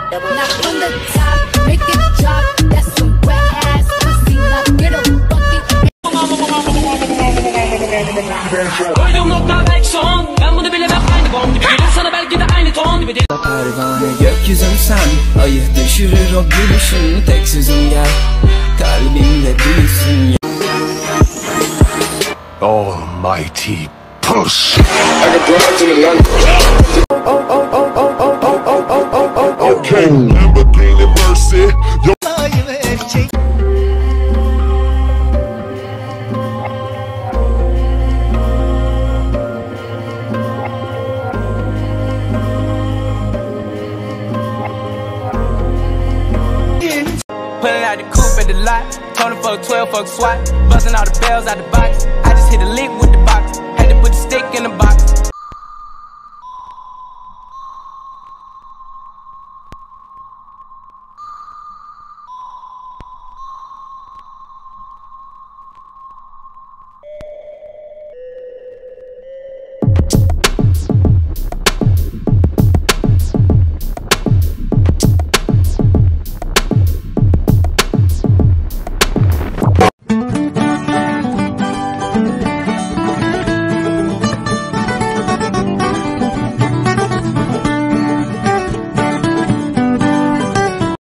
Knock from the top, make it drop. That's some wet ass pussy. Now get a bucket. Koydum nokta belki son. Ben bunu bilemem aynı bomb gibi. Gelir sana belki de aynı ton gibi. Pervane gökyüzüm sen, ayı düşürür o gülüşün. Tek sözüm gel, kalbimde büyüsün. Almighty push. Okay, Lamborghini Mercy. Pulling out the coupe at the lot, Tony fuck 12, fuck SWAT, busting all the bells out the box. I just hit a lick with the box, had to put the stick in the box.